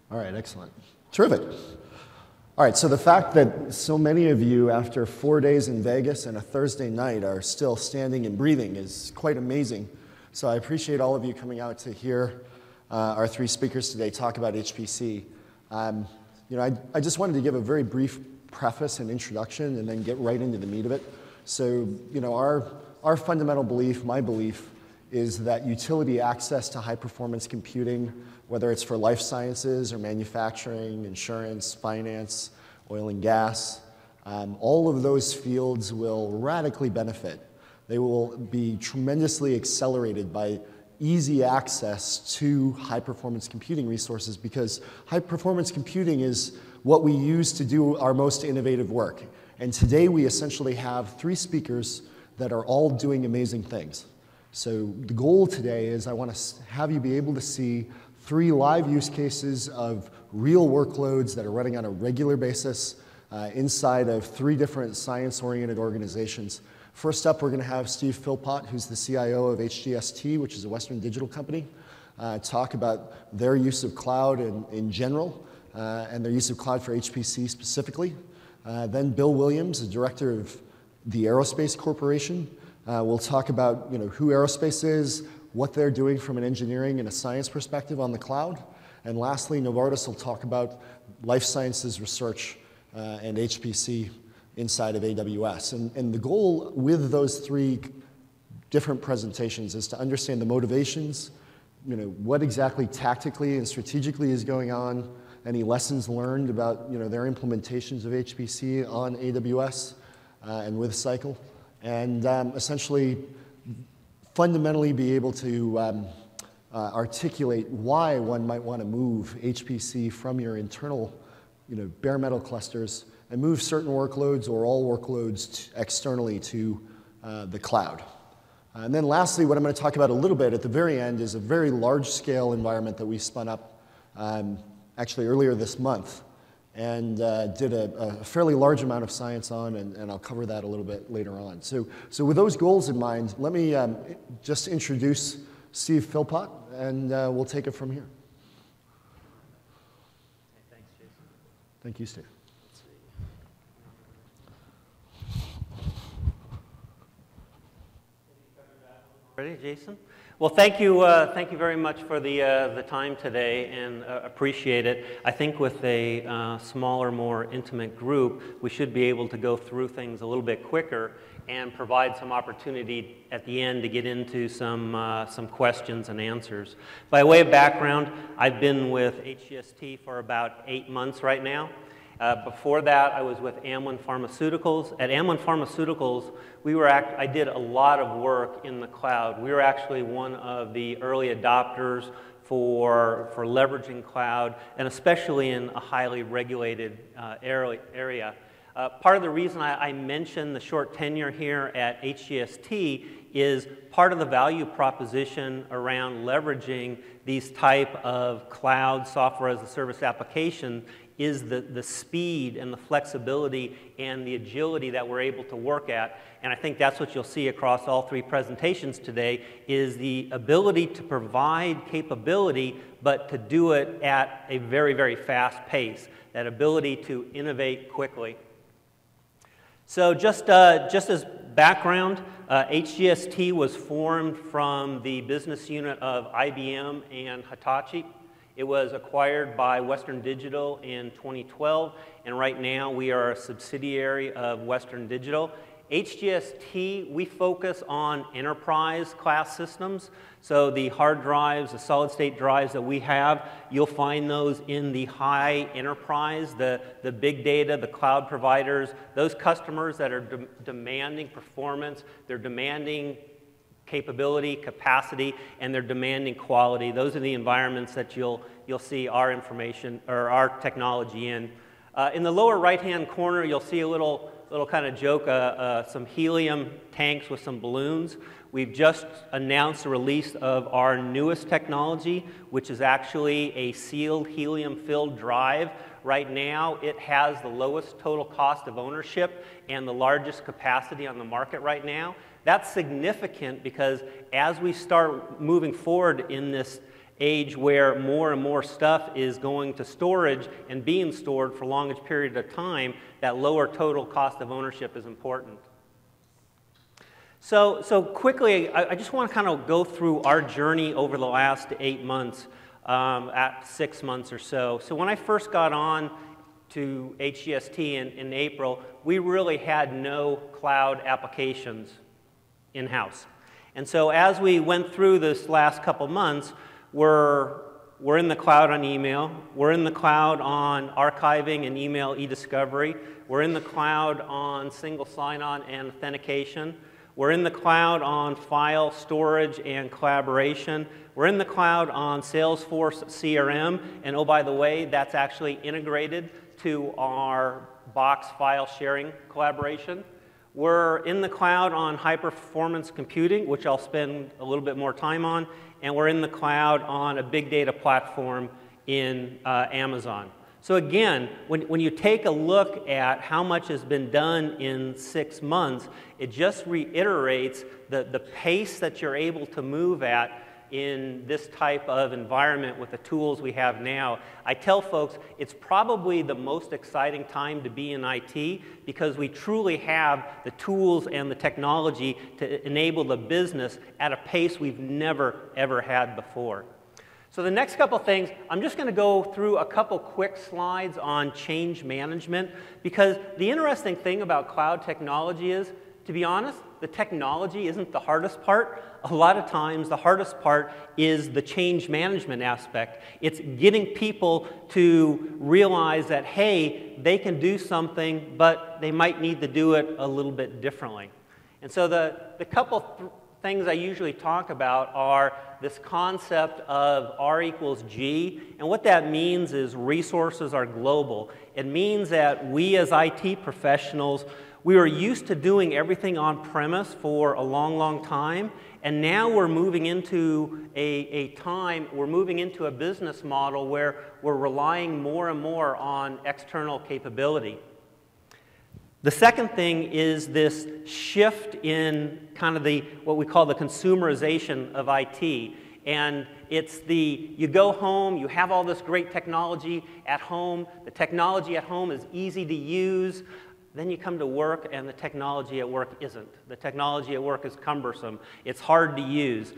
All right, excellent. Terrific. All right, so the fact that so many of you, after 4 days in Vegas and a Thursday night, are still standing and breathing is quite amazing. So I appreciate all of you coming out to hear our three speakers today talk about HPC. I just wanted to give a very brief preface and introduction and then get right into the meat of it. So, our fundamental belief, my belief, is that utility access to high-performance computing, whether it's for life sciences or manufacturing, insurance, finance, oil and gas, all of those fields will radically benefit. They will be tremendously accelerated by easy access to high-performance computing resources, because high-performance computing is what we use to do our most innovative work. And today we essentially have three speakers that are all doing amazing things. So the goal today is I want to have you be able to see three live use cases of real workloads that are running on a regular basis inside of three different science-oriented organizations. First up, we're going to have Steve Philpott, who's the CIO of HGST, which is a Western digital company, talk about their use of cloud in general and their use of cloud for HPC specifically. Then Bill Williams, the director of the Aerospace Corporation, will talk about who Aerospace is, what they're doing from an engineering and a science perspective on the cloud. And lastly, Novartis will talk about life sciences research and HPC inside of AWS. And the goal with those three different presentations is to understand the motivations, what exactly tactically and strategically is going on, any lessons learned about their implementations of HPC on AWS and with Cycle, and essentially fundamentally be able to articulate why one might want to move HPC from your internal bare metal clusters and move certain workloads or all workloads externally to the cloud. And then lastly, what I'm going to talk about a little bit at the very end is a very large-scale environment that we spun up actually earlier this month and did a fairly large amount of science on, and I'll cover that a little bit later on. So with those goals in mind, let me just introduce Steve Philpott, and we'll take it from here. Hey, thanks, Jason. Thank you, Steve. Ready, Jason? Well, thank you very much for the time today, and appreciate it. I think with a smaller, more intimate group, we should be able to go through things a little bit quicker and provide some opportunity at the end to get into some questions and answers. By way of background, I've been with HGST for about 8 months right now. Before that, I was with Amylin Pharmaceuticals. At Amylin Pharmaceuticals, I did a lot of work in the cloud. We were actually one of the early adopters for leveraging cloud, and especially in a highly regulated area. Part of the reason I mentioned the short tenure here at HGST is part of the value proposition around leveraging these type of cloud software as a service application is the speed and the flexibility and the agility that we're able to work at. And I think that's what you'll see across all three presentations today, is the ability to provide capability, but to do it at a very, very fast pace, that ability to innovate quickly. So just as background, HGST was formed from the business unit of IBM and Hitachi. It was acquired by Western Digital in 2012, and right now we are a subsidiary of Western Digital. HGST, we focus on enterprise class systems. So the hard drives, the solid state drives that we have, you'll find those in the high enterprise, the big data, the cloud providers, those customers that are demanding performance, they're demanding capability, capacity, and they're demanding quality. Those are the environments that you'll see our information or our technology in. In the lower right-hand corner, you'll see a little kind of joke, some helium tanks with some balloons. We've just announced the release of our newest technology, which is actually a sealed helium-filled drive. Right now, it has the lowest total cost of ownership and the largest capacity on the market right now. That's significant because as we start moving forward in this age where more and more stuff is going to storage and being stored for longest period of time, that lower total cost of ownership is important. So quickly, I just want to kind of go through our journey over the last 8 months, at 6 months or so. So when I first got on to HGST in April, we really had no cloud applications in-house. And so as we went through this last couple months, we're in the cloud on email, we're in the cloud on archiving and email e-discovery, we're in the cloud on single sign-on and authentication, we're in the cloud on file storage and collaboration, we're in the cloud on Salesforce CRM, and oh, by the way, that's actually integrated to our Box file sharing collaboration. We're in the cloud on high-performance computing, which I'll spend a little bit more time on, and we're in the cloud on a big data platform in Amazon. So again, when you take a look at how much has been done in 6 months, it just reiterates the pace that you're able to move at in this type of environment with the tools we have now. I tell folks it's probably the most exciting time to be in IT because we truly have the tools and the technology to enable the business at a pace we've never, ever had before. So the next couple things, I'm just going to go through a couple quick slides on change management because the interesting thing about cloud technology is, to be honest, the technology isn't the hardest part. A lot of times the hardest part is the change management aspect. It's getting people to realize that, hey, they can do something, but they might need to do it a little bit differently. And so the couple things I usually talk about are this concept of R equals G, and what that means is resources are global. It means that we as IT professionals, we were used to doing everything on premise for a long, long time, and now we're moving into we're moving into a business model where we're relying more and more on external capability. The second thing is this shift in kind of what we call the consumerization of IT. And it's you go home, you have all this great technology at home, the technology at home is easy to use, then you come to work and the technology at work isn't. The technology at work is cumbersome, it's hard to use.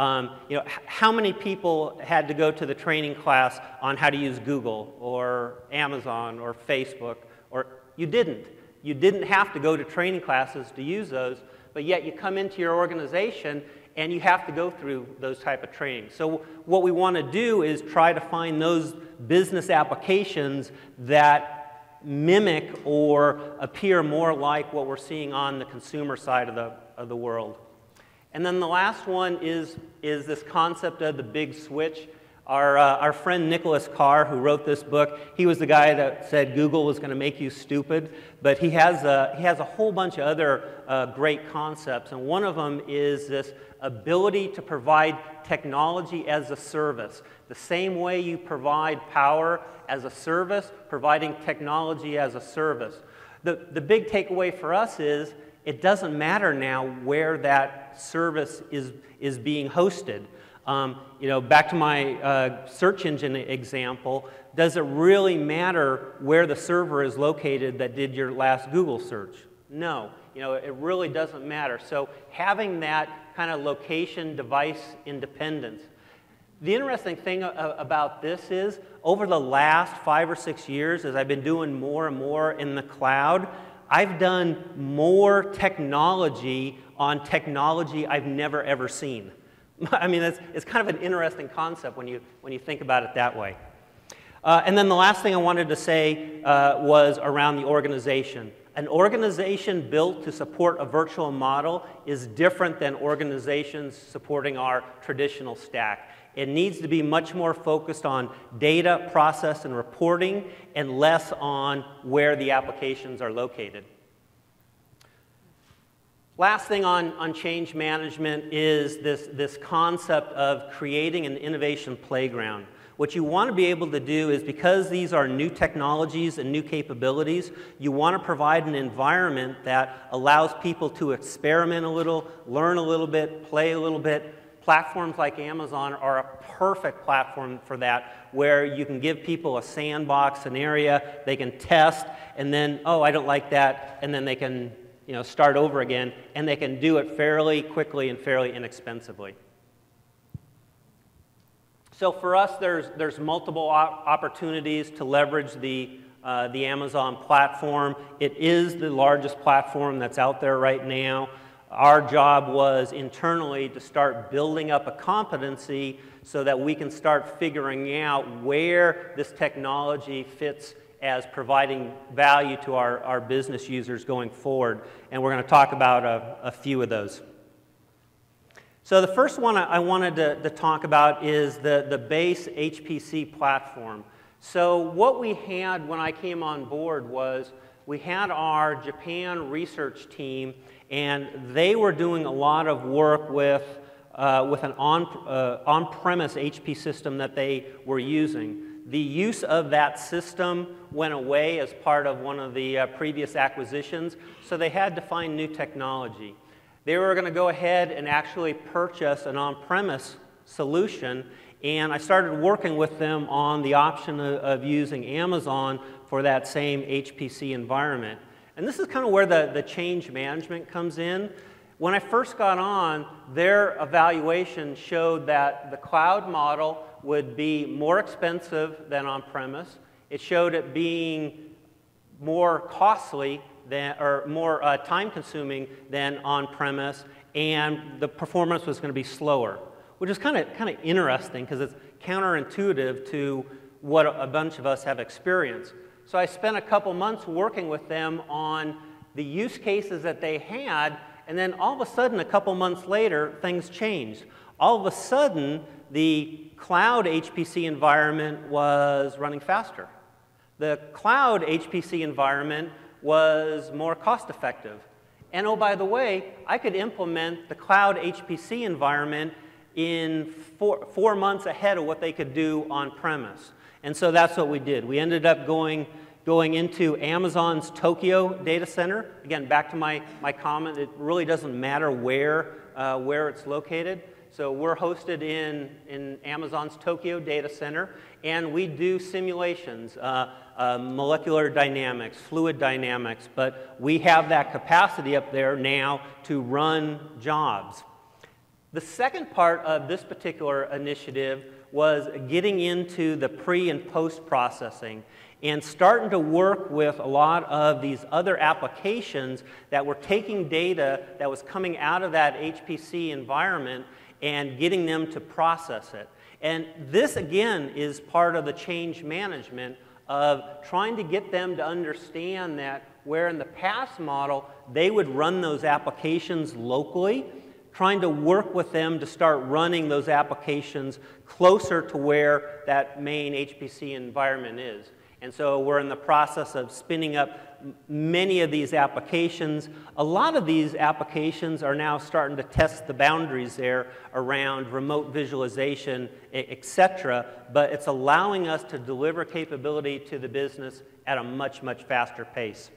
How many people had to go to the training class on how to use Google or Amazon or Facebook? Or you didn't. You didn't have to go to training classes to use those, but yet you come into your organization and you have to go through those type of training. So what we want to do is try to find those business applications that mimic or appear more like what we're seeing on the consumer side of the world. And then the last one is this concept of the big switch. Our friend Nicholas Carr, who wrote this book, he was the guy that said Google was going to make you stupid, but he has a whole bunch of other great concepts, and one of them is this ability to provide technology as a service. The same way you provide power as a service, providing technology as a service. The big takeaway for us is it doesn't matter now where that service is being hosted. Back to my search engine example, does it really matter where the server is located that did your last Google search? No, it really doesn't matter. So having that kind of location device independence. The interesting thing about this is over the last 5 or 6 years, as I've been doing more and more in the cloud, I've done more technology on technology I've never ever seen. I mean, it's kind of an interesting concept when you think about it that way. And then the last thing I wanted to say was around the organization. An organization built to support a virtual model is different than organizations supporting our traditional stack. It needs to be much more focused on data, process, and reporting, and less on where the applications are located. Last thing on change management is this concept of creating an innovation playground. What you want to be able to do is, because these are new technologies and new capabilities, you want to provide an environment that allows people to experiment a little, learn a little bit, play a little bit. platforms like Amazon are a perfect platform for that, where you can give people a sandbox, an area, they can test, and then, oh, I don't like that, and then they can start over again, and they can do it fairly quickly and fairly inexpensively. So for us, there's multiple opportunities to leverage the Amazon platform. It is the largest platform that's out there right now. Our job was internally to start building up a competency so that we can start figuring out where this technology fits as providing value to our business users going forward. And we're going to talk about a few of those. So the first one I wanted to talk about is the base HPC platform. So what we had when I came on board was we had our Japan research team, and they were doing a lot of work with an on-premise HP system that they were using. The use of that system went away as part of one of the previous acquisitions, so they had to find new technology. They were going to go ahead and actually purchase an on-premise solution, and I started working with them on the option of using Amazon for that same HPC environment. And this is kind of where the change management comes in. When I first got on, their evaluation showed that the cloud model would be more expensive than on-premise. It showed it being more costly than, or more time-consuming than on-premise, and the performance was going to be slower, which is kind of interesting because it's counterintuitive to what a bunch of us have experienced. So I spent a couple months working with them on the use cases that they had, and then all of a sudden, a couple months later, things changed. All of a sudden, the cloud HPC environment was running faster. The cloud HPC environment was more cost-effective. And oh, by the way, I could implement the cloud HPC environment in four months ahead of what they could do on-premise. And so that's what we did. We ended up going into Amazon's Tokyo data center. Again, back to my comment, it really doesn't matter where it's located. So we're hosted in Amazon's Tokyo data center, and we do simulations, molecular dynamics, fluid dynamics, but we have that capacity up there now to run jobs. The second part of this particular initiative was getting into the pre and post processing and starting to work with a lot of these other applications that were taking data that was coming out of that HPC environment and getting them to process it. And this, again, is part of the change management of trying to get them to understand that where in the past model they would run those applications locally, trying to work with them to start running those applications closer to where that main HPC environment is. And so we're in the process of spinning up many of these applications. A lot of these applications are now starting to test the boundaries there around remote visualization, etc. But it's allowing us to deliver capability to the business at a much, much faster pace.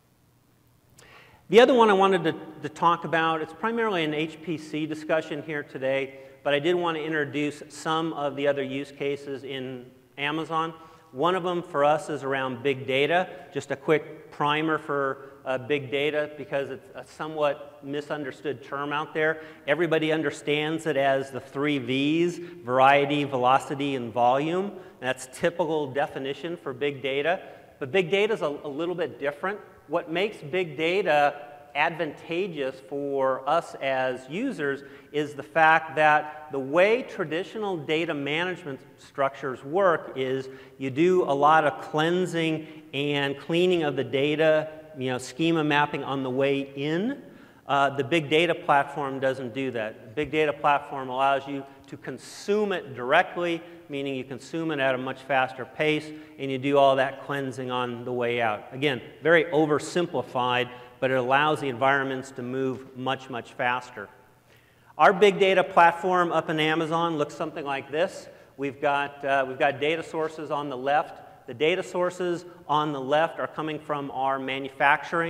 The other one I wanted to talk about, it's primarily an HPC discussion here today, but I did want to introduce some of the other use cases in Amazon. One of them for us is around big data. Just a quick primer for big data, because it's a somewhat misunderstood term out there. Everybody understands it as the 3 V's, variety, velocity, and volume. That's typical definition for big data. But big data is a little bit different. What makes big data advantageous for us as users is the fact that the way traditional data management structures work is you do a lot of cleansing and cleaning of the data, schema mapping on the way in. The big data platform doesn't do that. The big data platform allows you to consume it directly, meaning you consume it at a much faster pace, and you do all that cleansing on the way out. Again, very oversimplified, but it allows the environments to move much, much faster. Our big data platform up in Amazon looks something like this. We've got data sources on the left. The data sources on the left are coming from our manufacturing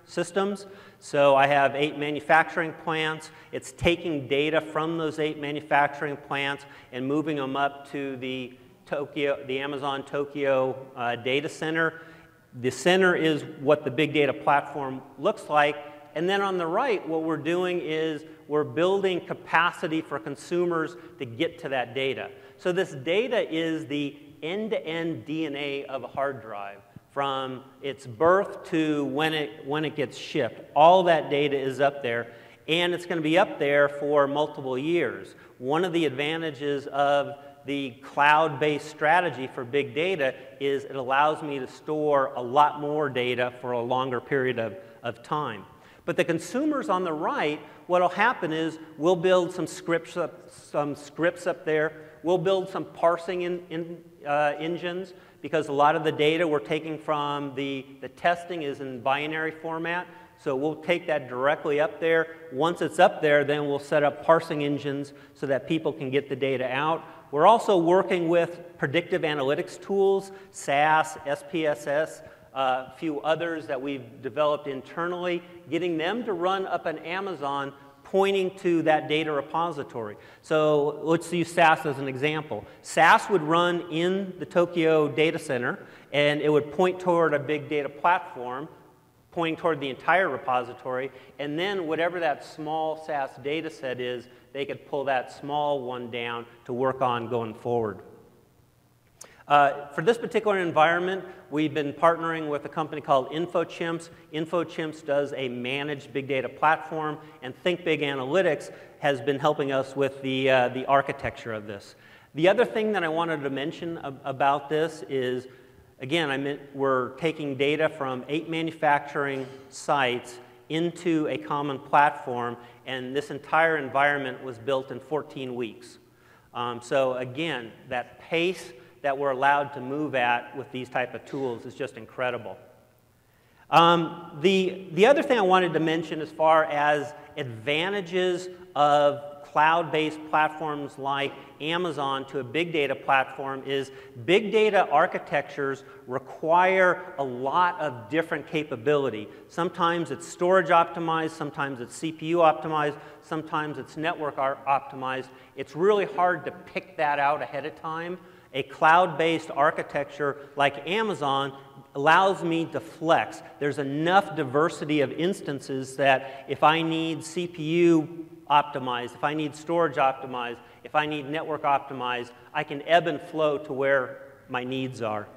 systems. So I have 8 manufacturing plants. It's taking data from those 8 manufacturing plants and moving them up to the Amazon Tokyo data center. The center is what the big data platform looks like. And then on the right, what we're doing is we're building capacity for consumers to get to that data. So this data is the end-to-end DNA of a hard drive, from its birth to when it gets shipped. All that data is up there, and it's going to be up there for multiple years. One of the advantages of the cloud-based strategy for big data is it allows me to store a lot more data for a longer period of time. But the consumers on the right, what will happen is we'll build some scripts up there. We'll build some parsing engines, because a lot of the data we're taking from the testing is in binary format. So we'll take that directly up there. Once it's up there, then we'll set up parsing engines so that people can get the data out. We're also working with predictive analytics tools, SAS, SPSS, a few others that we've developed internally, getting them to run up on Amazon, pointing to that data repository. So let's use SAS as an example. SAS would run in the Tokyo data center, and it would point toward a big data platform, pointing toward the entire repository, and then whatever that small SAS data set is, they could pull that small one down to work on going forward. For this particular environment, we've been partnering with a company called InfoChimps. InfoChimps does a managed big data platform, and ThinkBig Analytics has been helping us with the architecture of this. The other thing that I wanted to mention about this is, again, we're taking data from 8 manufacturing sites into a common platform, and this entire environment was built in 14 weeks. So again, that pace that we're allowed to move at with these type of tools is just incredible. The other thing I wanted to mention as far as advantages of cloud-based platforms like Amazon to a big data platform is big data architectures require a lot of different capability. Sometimes it's storage optimized, sometimes it's CPU optimized, sometimes it's network optimized. It's really hard to pick that out ahead of time. A cloud-based architecture like Amazon allows me to flex. There's enough diversity of instances that if I need CPU optimized, if I need storage optimized, if I need network optimized, I can ebb and flow to where my needs are.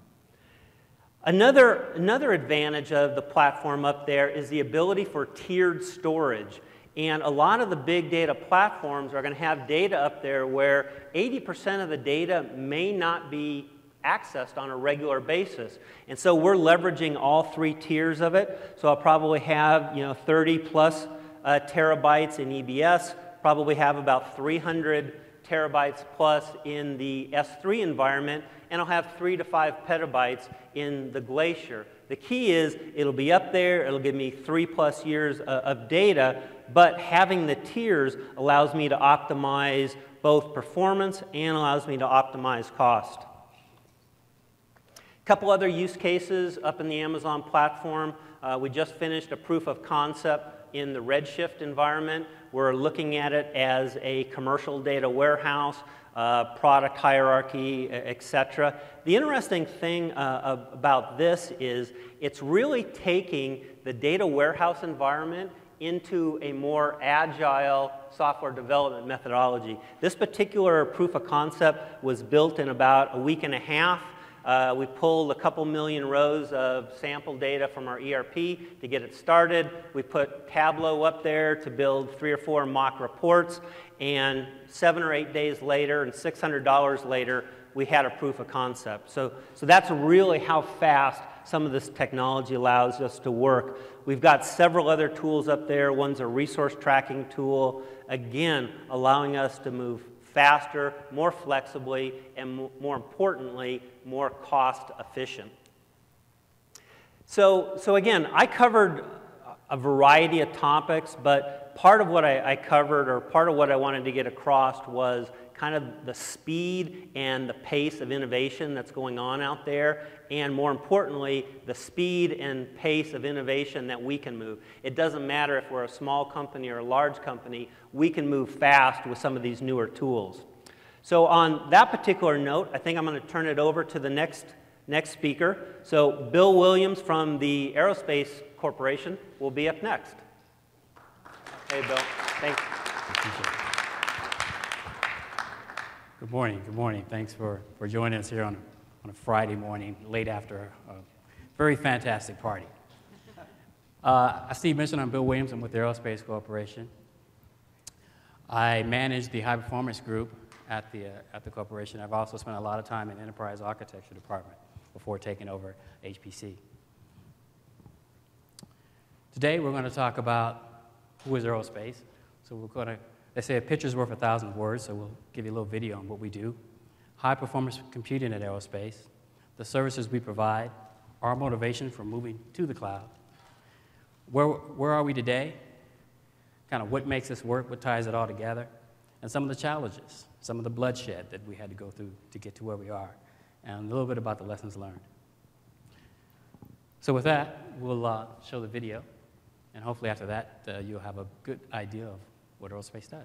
Another advantage of the platform up there is the ability for tiered storage. And a lot of the big data platforms are going to have data up there where 80% of the data may not be accessed on a regular basis. And so we're leveraging all 3 tiers of it. So I'll probably have 30 plus terabytes in EBS, probably have about 300 terabytes plus in the S3 environment, and I'll have 3 to 5 petabytes in the Glacier. The key is it'll be up there, it'll give me 3+ years of data, but having the tiers allows me to optimize both performance and allows me to optimize cost. A couple other use cases up in the Amazon platform. We just finished a proof of concept in the Redshift environment. We're looking at it as a commercial data warehouse, product hierarchy, etc. The interesting thing about this is it's really taking the data warehouse environment into a more agile software development methodology. This particular proof of concept was built in about a week and a half. We pulled a couple million rows of sample data from our ERP to get it started. We put Tableau up there to build 3 or 4 mock reports, and 7 or 8 days later and $600 later, we had a proof of concept. So that's really how fast some of this technology allows us to work. We've got several other tools up there. One's a resource tracking tool, again, allowing us to move faster, more flexibly, and more importantly, more cost efficient. So again, I covered a variety of topics, but part of what I covered, or part of what I wanted to get across, was kind of the speed and the pace of innovation that's going on out there, and more importantly, the speed and pace of innovation that we can move. It doesn't matter if we're a small company or a large company, we can move fast with some of these newer tools. So on that particular note, I think I'm going to turn it over to the next speaker. So Bill Williams from the Aerospace Corporation will be up next. Hey, Bill. Thanks. Good morning. Good morning. Thanks for joining us here on a Friday morning, late after a very fantastic party. As Steve mentioned, I'm Bill Williams. I'm with the Aerospace Corporation. I manage the high performance group at the corporation. I've also spent a lot of time in the enterprise architecture department before taking over HPC. Today we're going to talk about who is aerospace. So we're going to, they say a picture's worth 1,000 words, so we'll give you a little video on what we do. High performance computing at aerospace, the services we provide, our motivation for moving to the cloud. Where are we today? Kind of what makes us work, what ties it all together, and some of the challenges, some of the bloodshed that we had to go through to get to where we are, and a little bit about the lessons learned. So with that, we'll show the video, and hopefully after that, you'll have a good idea of what aerospace does.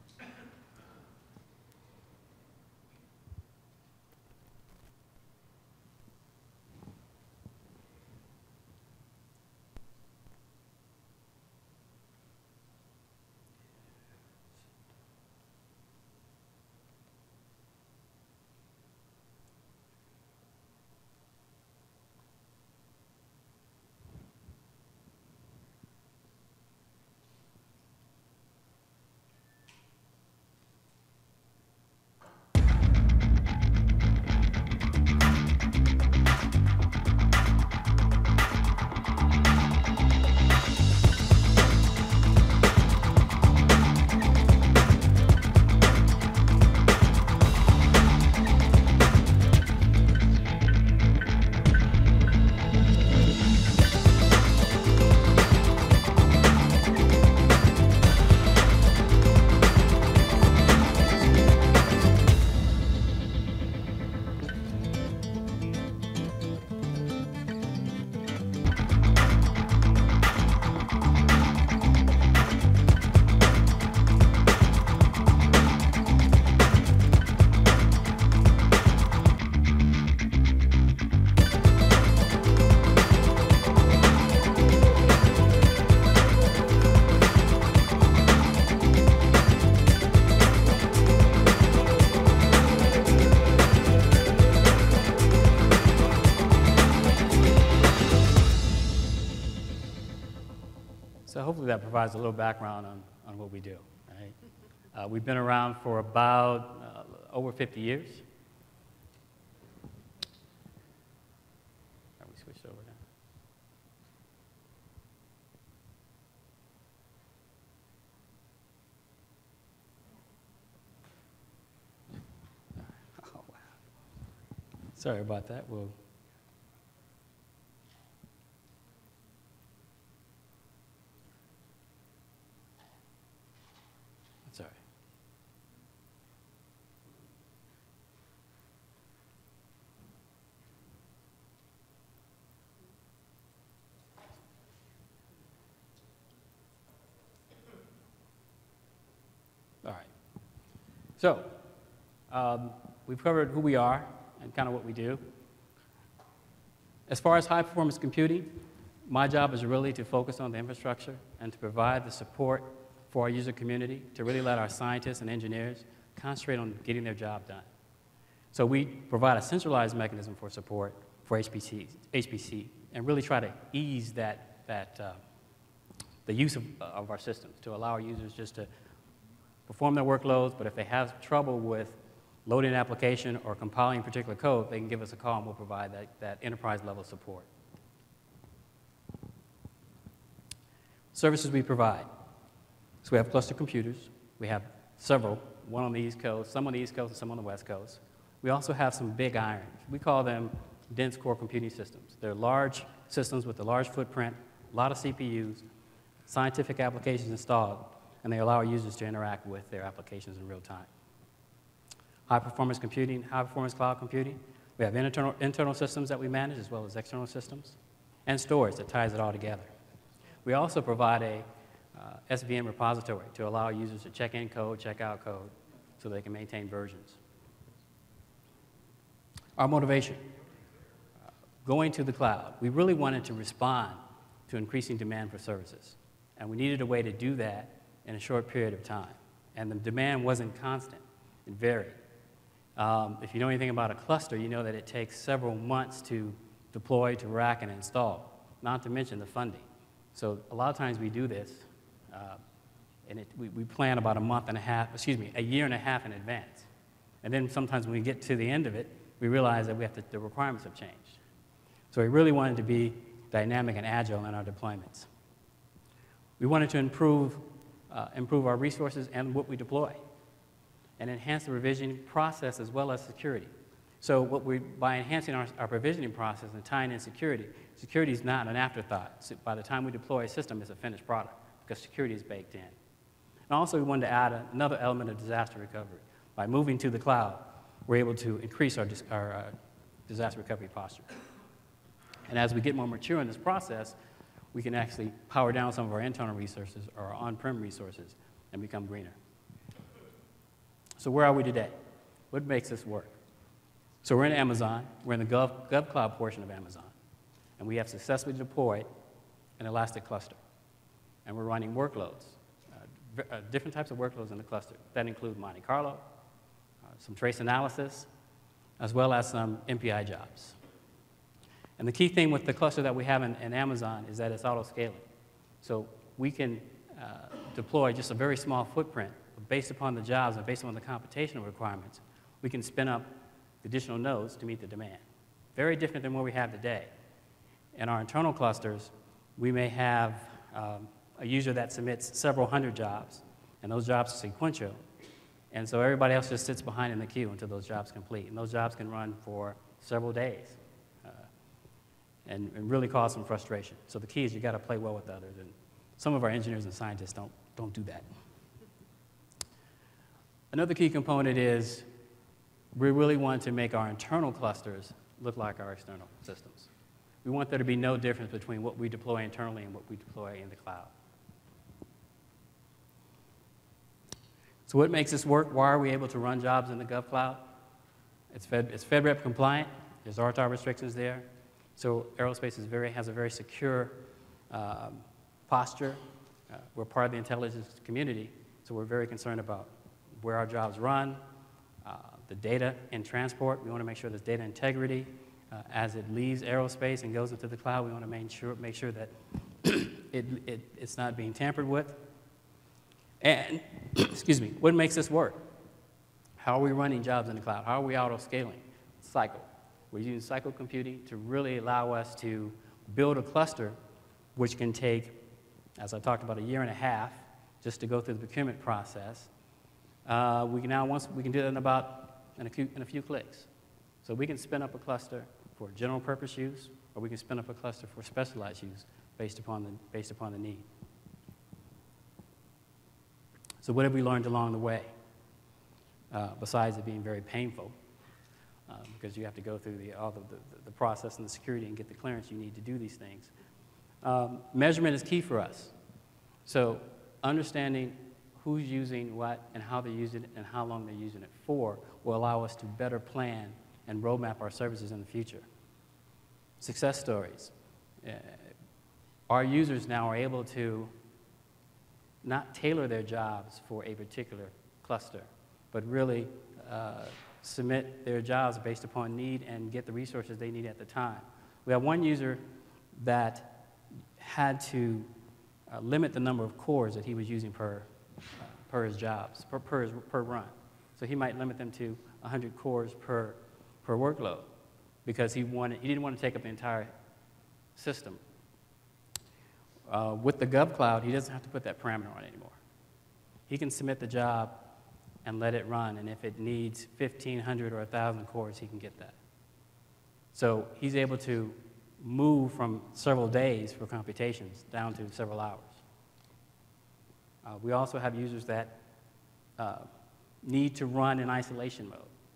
Hopefully that provides a little background on what we do. Right? We've been around for about over 50 years. We switched over now. Oh, wow. Sorry about that. Sorry. All right. So, we've covered who we are and kind of what we do. As far as high-performance computing, my job is really to focus on the infrastructure and to provide the support for our user community, to really let our scientists and engineers concentrate on getting their job done. So we provide a centralized mechanism for support for HPC and really try to ease the use of our systems to allow our users just to perform their workloads, but if they have trouble with loading an application or compiling particular code, they can give us a call and we'll provide that enterprise level support. Services we provide. So we have cluster computers. We have several, one on the East Coast, some on the East Coast, and some on the West Coast. We also have some big iron. We call them dense core computing systems. They're large systems with a large footprint, a lot of CPUs, scientific applications installed, and they allow our users to interact with their applications in real time. high-performance computing, high-performance cloud computing. We have internal systems that we manage as well as external systems, and storage that ties it all together. We also provide a SVN repository to allow users to check in code, check out code, so they can maintain versions. Our motivation, going to the cloud. We really wanted to respond to increasing demand for services, and we needed a way to do that in a short period of time. And the demand wasn't constant, it varied. If you know anything about a cluster, you know that it takes several months to deploy, to rack, and install, not to mention the funding. So a lot of times we do this, and we plan about a year and a half in advance. And then sometimes when we get to the end of it, we realize that the requirements have changed. So we really wanted to be dynamic and agile in our deployments. We wanted to improve our resources and what we deploy, and enhance the provisioning process as well as security. So by enhancing our provisioning process and tying in security, security is not an afterthought. So by the time we deploy a system, it's a finished product because security is baked in. And also we wanted to add another element of disaster recovery. By moving to the cloud, we're able to increase our disaster recovery posture. And as we get more mature in this process, we can actually power down some of our internal resources or our on-prem resources and become greener. So where are we today? What makes this work? So we're in Amazon. We're in the GovCloud portion of Amazon. And we have successfully deployed an Elastic cluster. And we're running workloads, different types of workloads in the cluster. That include Monte Carlo, some trace analysis, as well as some MPI jobs. And the key thing with the cluster that we have in Amazon is that it's auto-scaling. So we can deploy just a very small footprint, but based upon the jobs and based on the computational requirements, we can spin up additional nodes to meet the demand. Very different than what we have today. In our internal clusters, we may have a user that submits several hundred jobs, and those jobs are sequential. And so everybody else just sits behind in the queue until those jobs complete. And those jobs can run for several days and really cause some frustration. So the key is you got to play well with others. And some of our engineers and scientists don't do that. Another key component is we really want to make our internal clusters look like our external systems. We want there to be no difference between what we deploy internally and what we deploy in the cloud. So what makes this work? Why are we able to run jobs in the GovCloud? It's FedRep compliant. There's RTAR restrictions there. So Aerospace has a very secure posture. We're part of the intelligence community, so we're very concerned about where our jobs run, the data in transport. We want to make sure there's data integrity. As it leaves aerospace and goes into the cloud, we want to make sure that it's not being tampered with. And, excuse me, what makes this work? How are we running jobs in the cloud? How are we auto-scaling? Cycle. We're using cycle computing to really allow us to build a cluster which can take, as I talked about, a year and a half just to go through the procurement process. We can do that in a few clicks. So we can spin up a cluster for general purpose use, or we can spin up a cluster for specialized use based upon the need. So what have we learned along the way? Besides it being very painful, because you have to go through all the process and the security and get the clearance you need to do these things. Measurement is key for us. So understanding who's using what and how they're using it and how long they're using it for will allow us to better plan and roadmap our services in the future. Success stories. Our users now are able to not tailor their jobs for a particular cluster, but really submit their jobs based upon need and get the resources they need at the time. We have one user that had to limit the number of cores that he was using per his jobs, per run. So he might limit them to 100 cores per workload because he didn't want to take up the entire system. With the GovCloud, he doesn't have to put that parameter on anymore. He can submit the job and let it run, and if it needs 1,500 or 1,000 cores, he can get that. So he's able to move from several days for computations down to several hours. We also have users that need to run in isolation mode.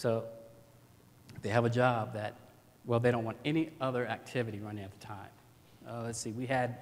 So they have a job that, well, they don't want any other activity running at the time. Let's see, we had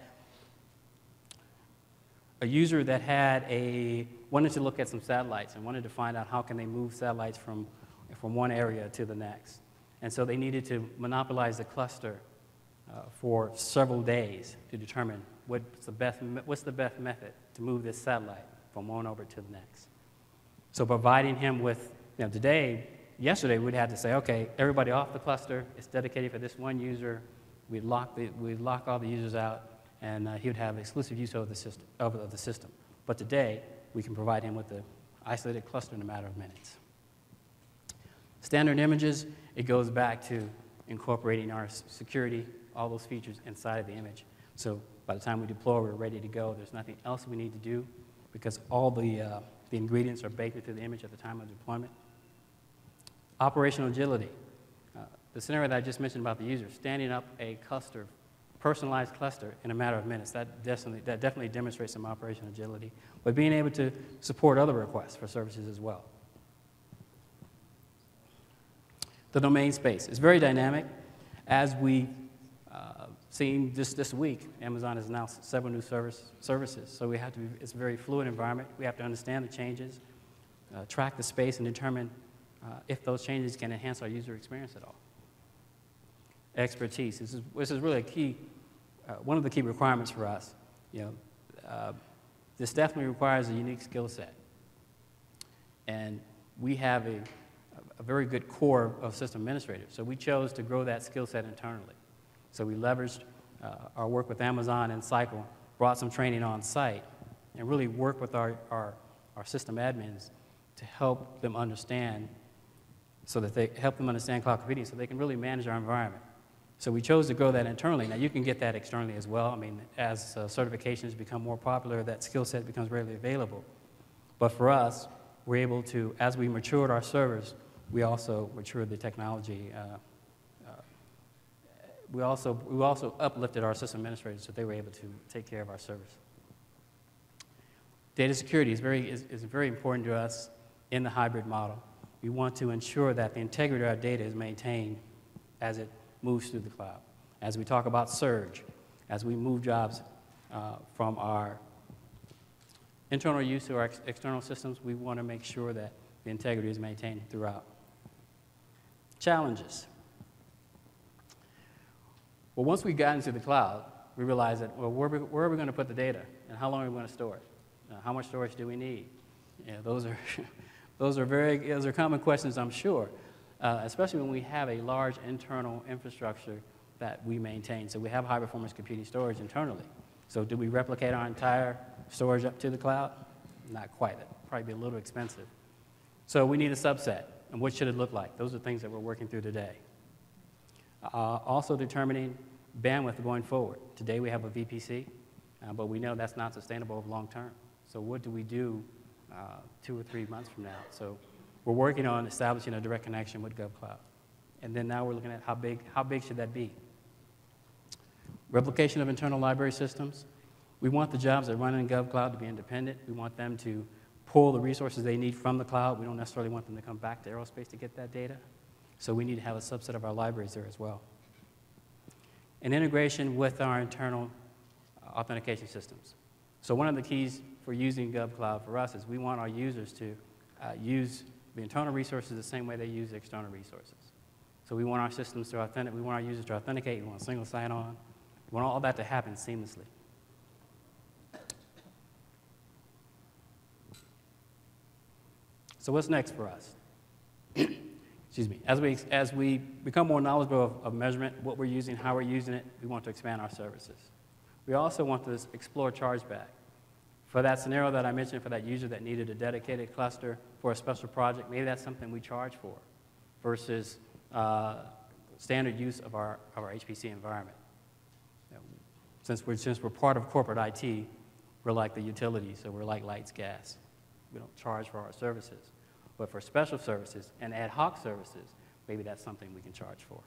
a user that wanted to look at some satellites and wanted to find out how can they move satellites from one area to the next. And so they needed to monopolize the cluster for several days to determine what's the best method to move this satellite from one orbit to the next. So providing him with, yesterday we'd have to say, okay, everybody off the cluster, it's dedicated for this one user, we'd lock all the users out, and he would have exclusive use of the system. But today, we can provide him with the isolated cluster in a matter of minutes. Standard images, it goes back to incorporating our security, all those features inside of the image. So by the time we deploy, we're ready to go. There's nothing else we need to do because all the ingredients are baked into the image at the time of deployment. Operational agility. The scenario that I just mentioned about the user, standing up a cluster, personalized cluster in a matter of minutes, that definitely demonstrates some operational agility, but being able to support other requests for services as well. The domain space is very dynamic. As we've seen just this week, Amazon has announced several new services, so it's a very fluid environment. We have to understand the changes, track the space, and determine if those changes can enhance our user experience at all. Expertise. This is really a key, one of the key requirements for us. This definitely requires a unique skill set. And we have a very good core of system administrators. So we chose to grow that skill set internally. So we leveraged our work with Amazon and Cycle, brought some training on site, and really worked with our system admins to help them understand cloud computing so they can really manage our environment. So we chose to grow that internally. Now you can get that externally as well. I mean, as certifications become more popular, that skill set becomes readily available. But for us, we're able to, as we matured our servers, we also matured the technology. We also uplifted our system administrators so they were able to take care of our servers. Data security is very important to us in the hybrid model. We want to ensure that the integrity of our data is maintained as it moves through the cloud. As we talk about surge, as we move jobs from our internal use to our external systems, we want to make sure that the integrity is maintained throughout. Challenges. Well, once we got into the cloud, we realized that, well, where are we going to put the data, and how long are we going to store it? How much storage do we need? Those are common questions, I'm sure, especially when we have a large internal infrastructure that we maintain. So we have high-performance computing storage internally. So do we replicate our entire storage up to the cloud? Not quite. That would probably be a little expensive. So we need a subset. And what should it look like? Those are things that we're working through today. Also determining bandwidth going forward. Today we have a VPC, but we know that's not sustainable over long term. So what do we do 2 or 3 months from now? So we're working on establishing a direct connection with GovCloud. And then now we're looking at how big should that be? Replication of internal library systems. We want the jobs that run in GovCloud to be independent. We want them to pull the resources they need from the cloud. We don't necessarily want them to come back to Aerospace to get that data. So we need to have a subset of our libraries there as well. And integration with our internal authentication systems. So one of the keys for using GovCloud for us is we want our users to use the internal resources the same way they use the external resources. So we want our systems to authenticate, we want our users to authenticate, we want single sign-on, we want all that to happen seamlessly. So what's next for us? Excuse me. As we become more knowledgeable of measurement, what we're using, how we're using it, we want to expand our services. We also want to explore chargeback. For that scenario that I mentioned, for that user that needed a dedicated cluster for a special project, maybe that's something we charge for versus standard use of our HPC environment. Since we're part of corporate IT, we're like the utility, so we're like lights, gas. We don't charge for our services. But for special services and ad hoc services, maybe that's something we can charge for.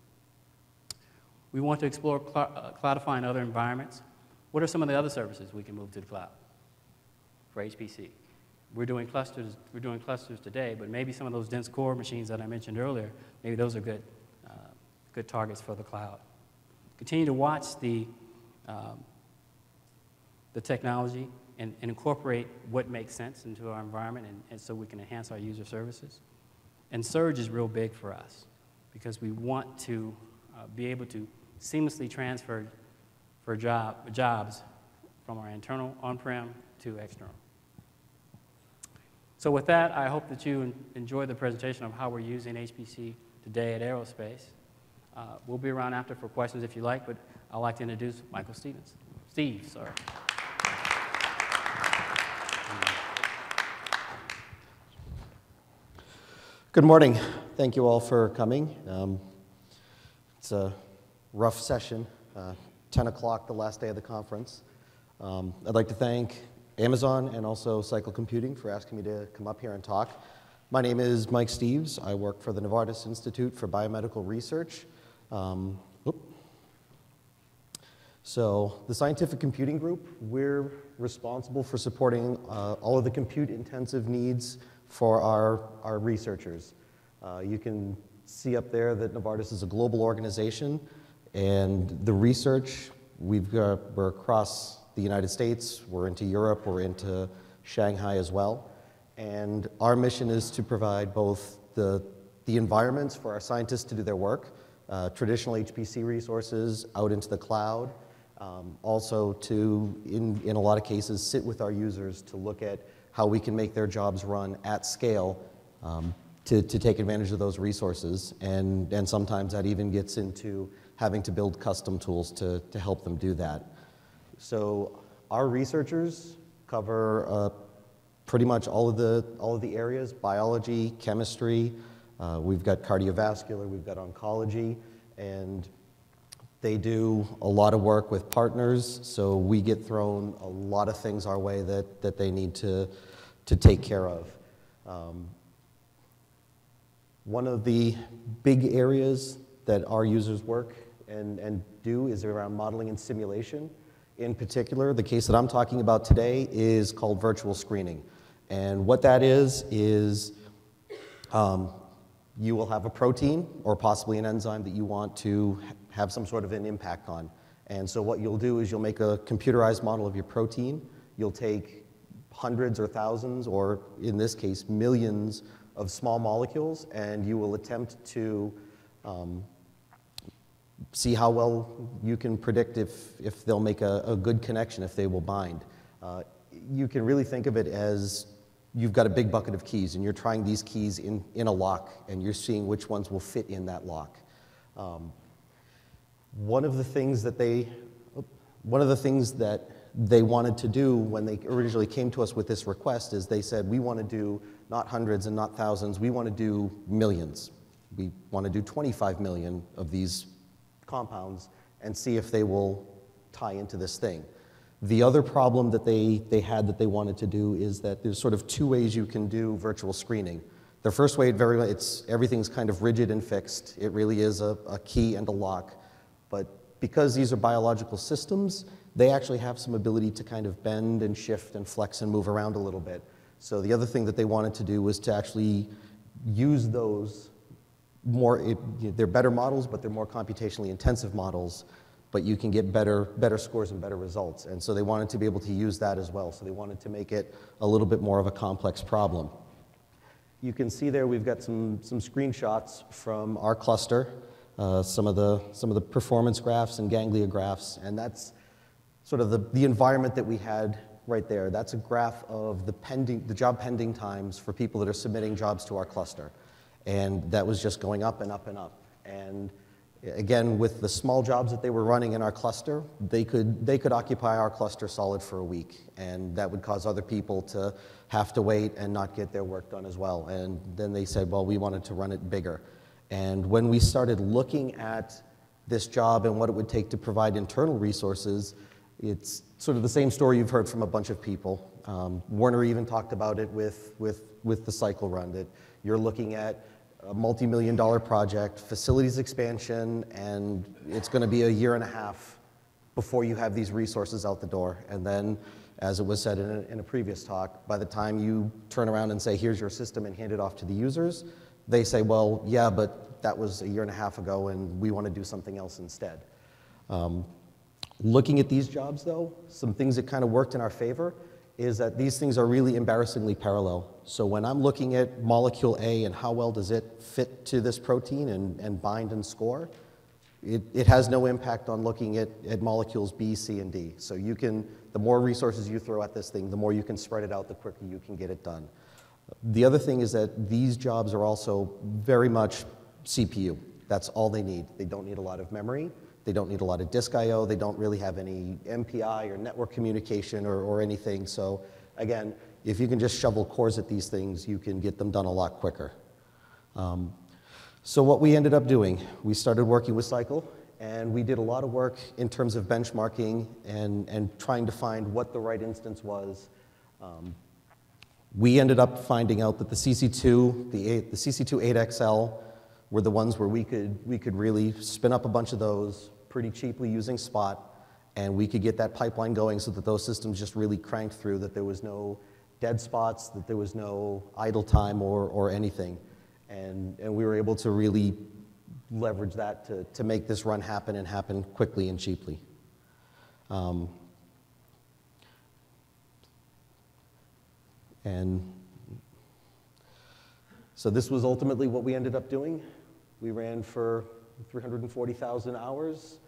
We want to explore cloudifying other environments. What are some of the other services we can move to the cloud for HPC? we're doing clusters today, but maybe some of those dense core machines that I mentioned earlier, maybe those are good targets for the cloud. Continue to watch the technology and incorporate what makes sense into our environment and so we can enhance our user services. And surge is real big for us because we want to be able to seamlessly transfer jobs from our internal on-prem to external. So with that, I hope that you enjoy the presentation of how we're using HPC today at Aerospace. We'll be around after for questions if you like, but I'd like to introduce Michael Stevens. Steve, sorry. Good morning. Thank you all for coming. It's a rough session, 10 o'clock the last day of the conference. I'd like to thank Amazon and also Cycle Computing for asking me to come up here and talk. My name is Mike Steves. I work for the Novartis Institute for Biomedical Research. So the Scientific Computing Group, we're responsible for supporting all of the compute-intensive needs for our researchers. You can see up there that Novartis is a global organization, and the research, we're across the United States, we're into Europe, we're into Shanghai as well. And our mission is to provide both the environments for our scientists to do their work, traditional HPC resources out into the cloud, also to, in a lot of cases, sit with our users to look at how we can make their jobs run at scale to take advantage of those resources. And sometimes that even gets into having to build custom tools to help them do that. So our researchers cover pretty much all of the areas: biology, chemistry. We've got cardiovascular, we've got oncology, and they do a lot of work with partners. So we get thrown a lot of things our way that they need to take care of. One of the big areas that our users work and do is around modeling and simulation. In particular, the case that I'm talking about today is called virtual screening. And what that is you will have a protein or possibly an enzyme that you want to have some sort of an impact on. And so what you'll do is you'll make a computerized model of your protein. You'll take hundreds or thousands, or in this case, millions of small molecules, and you will attempt to see how well you can predict if they'll make a good connection, if they will bind. You can really think of it as you've got a big bucket of keys, and you're trying these keys in a lock, and you're seeing which ones will fit in that lock. One of the things that they wanted to do when they originally came to us with this request is they said, we want to do not hundreds and not thousands, we want to do millions. We want to do 25 million of these compounds and see if they will tie into this thing. The other problem that they had that they wanted to do is that there's sort of two ways you can do virtual screening. The first way, everything's kind of rigid and fixed. It really is a key and a lock. But because these are biological systems, they actually have some ability to kind of bend and shift and flex and move around a little bit. So the other thing that they wanted to do was to actually use those they're better models, but they're more computationally intensive models, but you can get better scores and better results. And so they wanted to be able to use that as well. So they wanted to make it a little bit more of a complex problem. You can see there we've got some screenshots from our cluster, some of the performance graphs and ganglia graphs, and that's sort of the environment that we had right there. That's a graph of the job pending times for people that are submitting jobs to our cluster. And that was just going up and up and up. And again, with the small jobs that they were running in our cluster, they could occupy our cluster solid for a week. And that would cause other people to have to wait and not get their work done as well. And then they said, well, we wanted to run it bigger. And when we started looking at this job and what it would take to provide internal resources, it's sort of the same story you've heard from a bunch of people. Werner even talked about it with the cycle run, that you're looking at a multi-million-dollar project, facilities expansion, and it's going to be a year and a half before you have these resources out the door. And then as it was said in a previous talk, by the time you turn around and say, here's your system and hand it off to the users, they say, well, yeah, but that was a year and a half ago and we want to do something else instead. Looking at these jobs, though, some things that kind of worked in our favor is that these things are really embarrassingly parallel. So when I'm looking at molecule A and how well does it fit to this protein and bind and score, it has no impact on looking at molecules B, C, and D. So you can, the more resources you throw at this thing, the more you can spread it out, the quicker you can get it done. The other thing is that these jobs are also very much CPU. That's all they need. They don't need a lot of memory. They don't need a lot of disk I/O. They don't really have any MPI or network communication or anything. So again, if you can just shovel cores at these things, you can get them done a lot quicker. So what we ended up doing, we started working with Cycle, and we did a lot of work in terms of benchmarking and trying to find what the right instance was. We ended up finding out that the CC2, the CC2 8XL, were the ones where we could really spin up a bunch of those pretty cheaply using Spot, and we could get that pipeline going so that those systems just really cranked through, that there was no dead spots, that there was no idle time or anything. And we were able to really leverage that to make this run happen and happen quickly and cheaply. And so this was ultimately what we ended up doing. We ran for 340,000 hours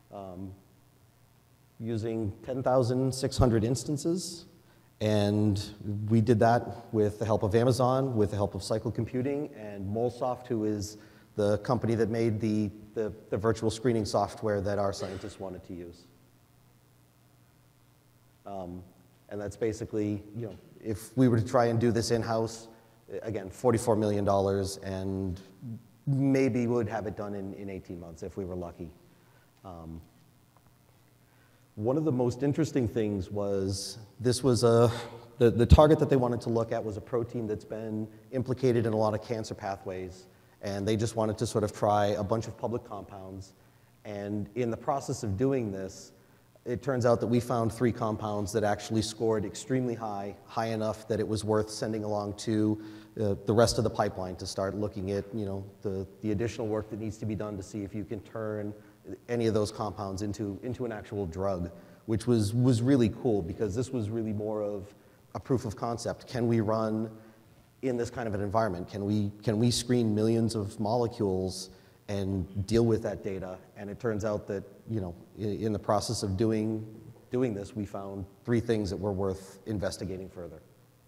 using 10,600 instances. And we did that with the help of Amazon, with the help of Cycle Computing, and MolSoft, who is the company that made the virtual screening software that our scientists wanted to use. And that's basically, if we were to try and do this in-house, again, $44 million, and maybe would have it done in 18 months if we were lucky. One of the most interesting things was this was the target that they wanted to look at was a protein that's been implicated in a lot of cancer pathways, and they just wanted to sort of try a bunch of public compounds. And in the process of doing this, it turns out that we found 3 compounds that actually scored extremely high enough that it was worth sending along to the rest of the pipeline to start looking at the additional work that needs to be done to see if you can turn any of those compounds into an actual drug, which was really cool because this was really more of a proof of concept. Can we run in this kind of an environment? Can we screen millions of molecules and deal with that data? And it turns out that in the process of doing this, we found 3 things that were worth investigating further.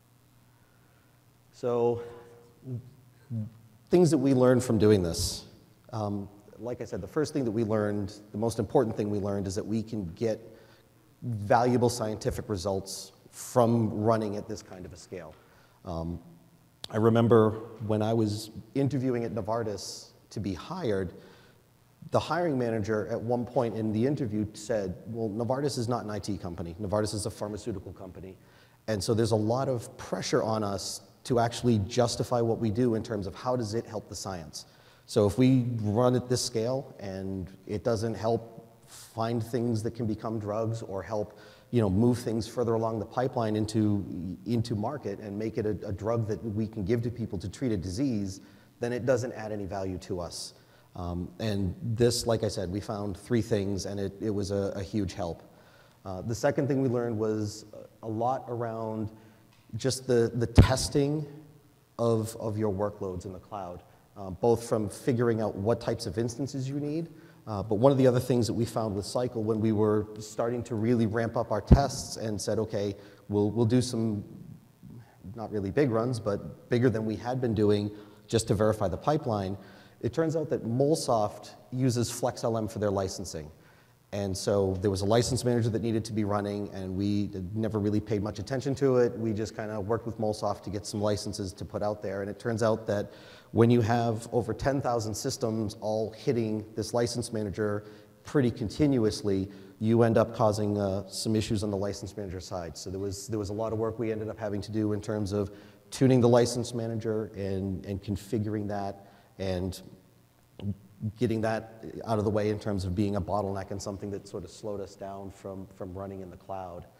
So things that we learned from doing this. Like I said, the first thing that we learned, the most important thing we learned, is that we can get valuable scientific results from running at this kind of a scale. I remember when I was interviewing at Novartis to be hired, the hiring manager at one point in the interview said, well, Novartis is not an IT company. Novartis is a pharmaceutical company. And so there's a lot of pressure on us to actually justify what we do in terms of how does it help the science. So if we run at this scale and it doesn't help find things that can become drugs or help move things further along the pipeline into market and make it a drug that we can give to people to treat a disease, then it doesn't add any value to us. And this, like I said, we found 3 things, and it was a huge help. The second thing we learned was a lot around just the testing of your workloads in the cloud. Both from figuring out what types of instances you need, but one of the other things that we found with Cycle when we were starting to really ramp up our tests and said, okay, we'll do some, not really big runs, but bigger than we had been doing just to verify the pipeline, it turns out that MolSoft uses FlexLM for their licensing. And so there was a license manager that needed to be running, and we never really paid much attention to it. We just kind of worked with MolSoft to get some licenses to put out there. And it turns out that when you have over 10,000 systems all hitting this license manager pretty continuously, you end up causing some issues on the license manager side. So there was a lot of work we ended up having to do in terms of tuning the license manager and configuring that and getting that out of the way in terms of being a bottleneck and something that sort of slowed us down from running in the cloud.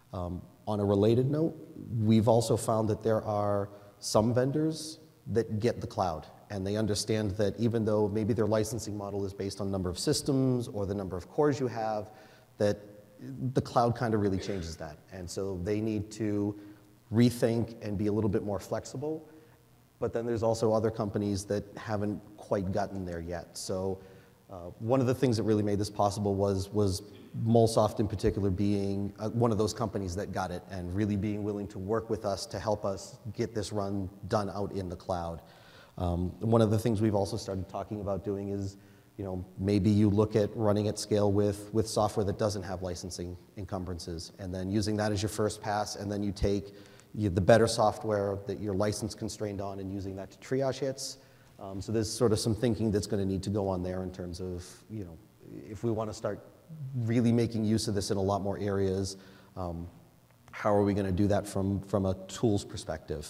On a related note, we've also found that there are some vendors that get the cloud, and they understand that even though maybe their licensing model is based on number of systems or the number of cores you have, that the cloud kind of really changes that. And so they need to rethink and be a little bit more flexible. But then there's also other companies that haven't quite gotten there yet. So one of the things that really made this possible was Molsoft in particular being one of those companies that got it and really being willing to work with us to help us get this run done out in the cloud. One of the things we've also started talking about doing is, maybe you look at running at scale with software that doesn't have licensing encumbrances, and then using that as your first pass, and then you take the better software that you're license constrained on and using that to triage hits. So there's sort of some thinking that's going to need to go on there in terms of, if we want to start really making use of this in a lot more areas, how are we going to do that from a tools perspective?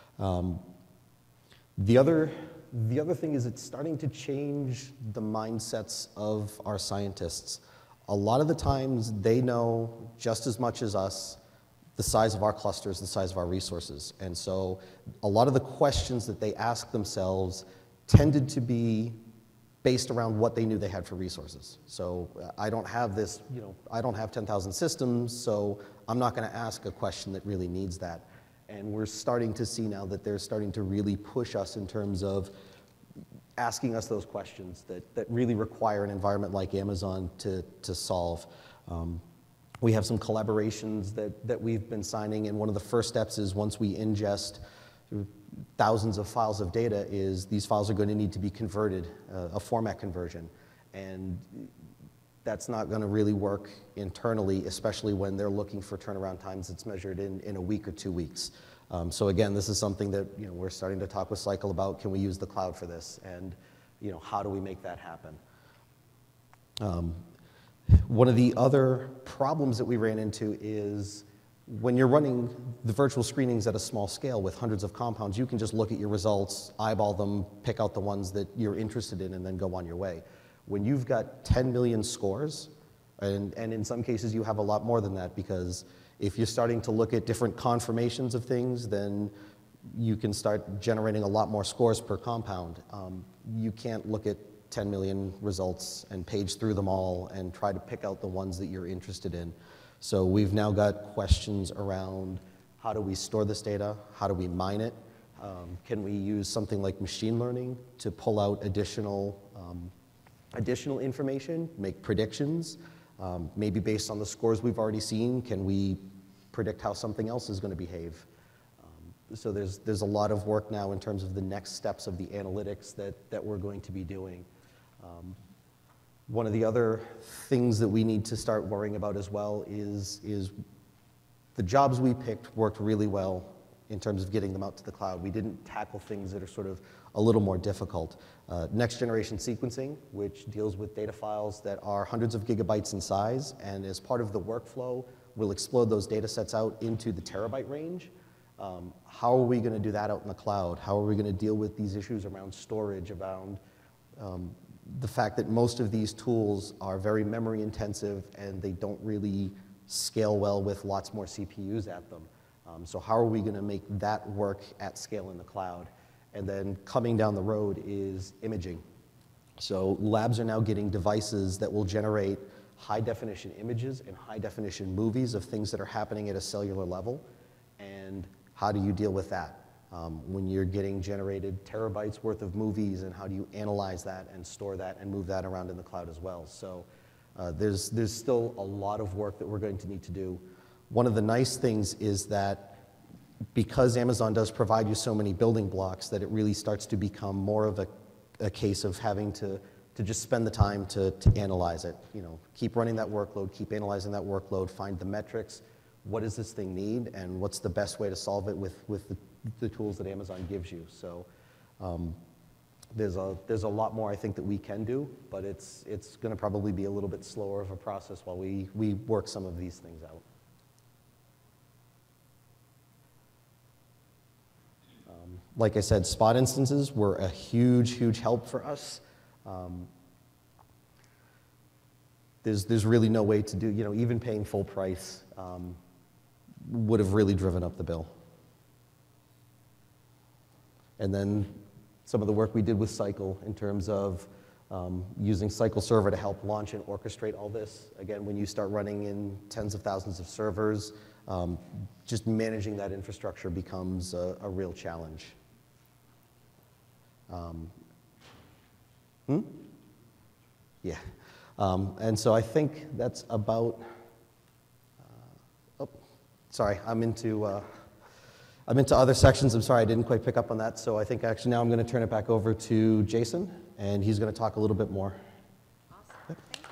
The other thing is it's starting to change the mindsets of our scientists. A lot of the times they know just as much as us the size of our clusters, the size of our resources. And so a lot of the questions that they ask themselves tended to be based around what they knew they had for resources. So I don't have this, I don't have 10,000 systems, so I'm not going to ask a question that really needs that. And we're starting to see now that they're starting to really push us in terms of asking us those questions that really require an environment like Amazon to solve. We have some collaborations that we've been signing, and one of the first steps is once we ingest thousands of files of data is these files are going to need to be converted, a format conversion. And that's not going to really work internally, especially when they're looking for turnaround times that's measured in a week or 2 weeks. So again, this is something that we're starting to talk with Cycle about. Can we use the cloud for this? And how do we make that happen? One of the other problems that we ran into is when you're running the virtual screenings at a small scale with hundreds of compounds, you can just look at your results, eyeball them, pick out the ones that you're interested in, and then go on your way. When you've got 10 million scores, and in some cases you have a lot more than that, because if you're starting to look at different conformations of things, then you can start generating a lot more scores per compound. You can't look at 10 million results and page through them all and try to pick out the ones that you're interested in. So we've now got questions around how do we store this data, how do we mine it, can we use something like machine learning to pull out additional information, make predictions, maybe based on the scores we've already seen, can we predict how something else is going to behave? So there's a lot of work now in terms of the next steps of the analytics that we're going to be doing. One of the other things that we need to start worrying about as well is the jobs we picked worked really well in terms of getting them out to the cloud. We didn't tackle things that are sort of a little more difficult. Next generation sequencing, which deals with data files that are hundreds of gigabytes in size, and as part of the workflow, we'll explode those data sets out into the terabyte range. How are we going to do that out in the cloud? How are we going to deal with these issues around storage, around the fact that most of these tools are very memory intensive and they don't really scale well with lots more CPUs at them. So how are we going to make that work at scale in the cloud? And then coming down the road is imaging. So labs are now getting devices that will generate high definition images and high definition movies of things that are happening at a cellular level. And how do you deal with that? When you're getting generated terabytes worth of movies, and how do you analyze that and store that and move that around in the cloud as well? So there's still a lot of work that we're going to need to do. One of the nice things is that because Amazon does provide you so many building blocks, that it really starts to become more of a case of having to just spend the time to analyze it. Keep running that workload, keep analyzing that workload, find the metrics. What does this thing need, and what's the best way to solve it with the tools that Amazon gives you? So there's a lot more I think that we can do, but it's going to probably be a little bit slower of a process while we work some of these things out. Like I said, spot instances were a huge, huge help for us. There's really no way to do, even paying full price, would have really driven up the bill. And then some of the work we did with Cycle in terms of using Cycle Server to help launch and orchestrate all this. Again, when you start running in tens of thousands of servers, just managing that infrastructure becomes a real challenge. Yeah. And so I think that's about, oh, sorry, I'm into other sections. I'm sorry, I didn't quite pick up on that. So I think actually now I'm going to turn it back over to Jason, and he's going to talk a little bit more. Awesome. Yep.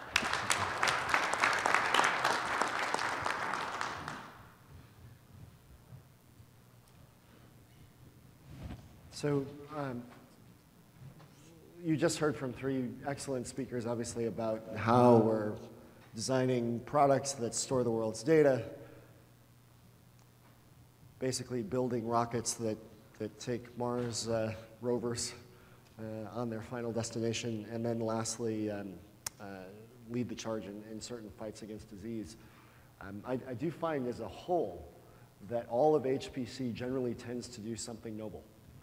So you just heard from three excellent speakers, obviously, about how we're designing products that store the world's data, basically building rockets that take Mars rovers on their final destination, and then lastly, lead the charge in certain fights against disease. I do find as a whole that all of HPC generally tends to do something noble.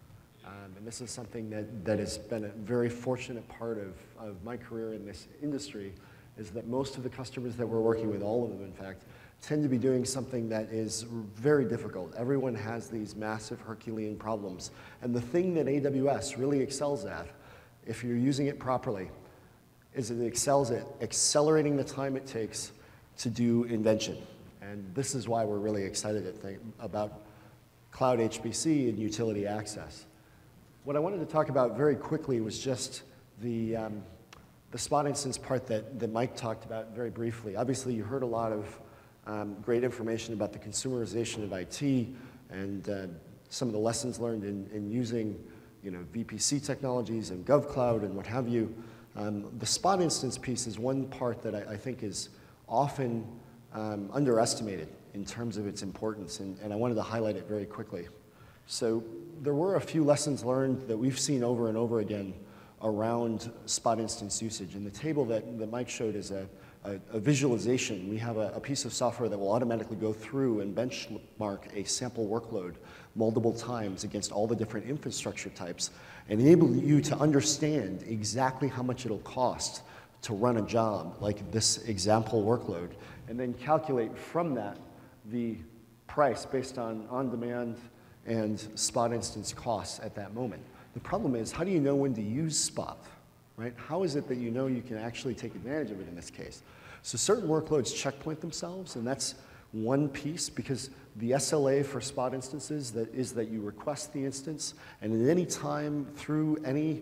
And this is something that has been a very fortunate part of my career in this industry, is that most of the customers that we're working with, all of them in fact, tend to be doing something that is very difficult. Everyone has these massive Herculean problems. And the thing that AWS really excels at, if you're using it properly, is it excels at accelerating the time it takes to do invention. And this is why we're really excited about cloud HPC and utility access. What I wanted to talk about very quickly was just the spot instance part that Mike talked about very briefly. Obviously, you heard a lot of great information about the consumerization of IT and some of the lessons learned in using VPC technologies and GovCloud and what have you. The spot instance piece is one part that I think is often underestimated in terms of its importance, and I wanted to highlight it very quickly. So there were a few lessons learned that we've seen over and over again around spot instance usage. And the table that Mike showed is a visualization. We have a piece of software that will automatically go through and benchmark a sample workload multiple times against all the different infrastructure types and enable you to understand exactly how much it'll cost to run a job like this example workload, and then calculate from that the price based on on-demand and spot instance costs at that moment. The problem is, how do you know when to use spot, right? How is it that you know you can actually take advantage of it in this case? So certain workloads checkpoint themselves, and that's one piece, because the SLA for spot instances is that you request the instance, and at any time through any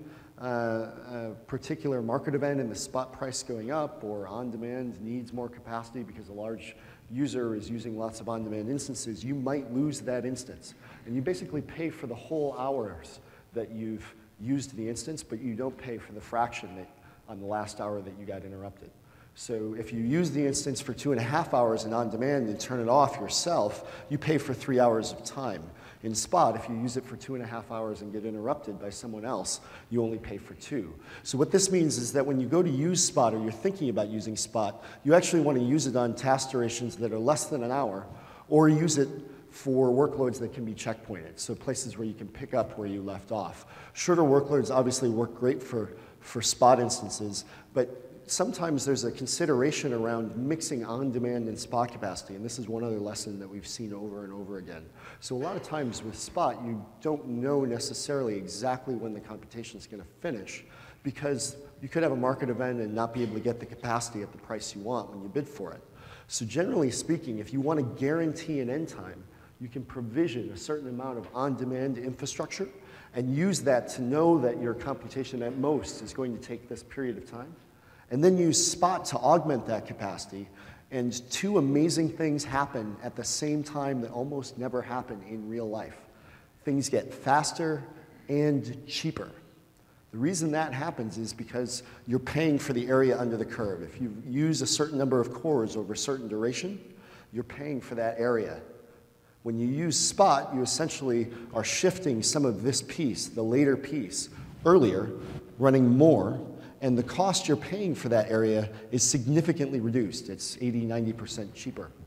particular market event and the spot price going up or on-demand needs more capacity because a large user is using lots of on-demand instances, you might lose that instance. And you basically pay for the whole hours that you've used the instance, but you don't pay for the fraction on the last hour that you got interrupted. So if you use the instance for 2.5 hours in on-demand and turn it off yourself, you pay for 3 hours of time. In spot, if you use it for 2.5 hours and get interrupted by someone else, you only pay for 2. So what this means is that when you go to use spot, or you're thinking about using spot, you actually want to use it on task durations that are less than an hour, or use it for workloads that can be checkpointed, so places where you can pick up where you left off. Shorter workloads obviously work great for spot instances, but sometimes there's a consideration around mixing on-demand and spot capacity, and this is one other lesson that we've seen over and over again. So a lot of times with spot, you don't know necessarily exactly when the computation is going to finish, because you could have a market event and not be able to get the capacity at the price you want when you bid for it. So generally speaking, if you want to guarantee an end time, you can provision a certain amount of on-demand infrastructure and use that to know that your computation at most is going to take this period of time. And then use spot to augment that capacity. And two amazing things happen at the same time that almost never happen in real life. Things get faster and cheaper. The reason that happens is because you're paying for the area under the curve. If you use a certain number of cores over a certain duration, you're paying for that area. When you use spot, you essentially are shifting some of this piece, the later piece, earlier, running more, and the cost you're paying for that area is significantly reduced. It's 80–90% cheaper.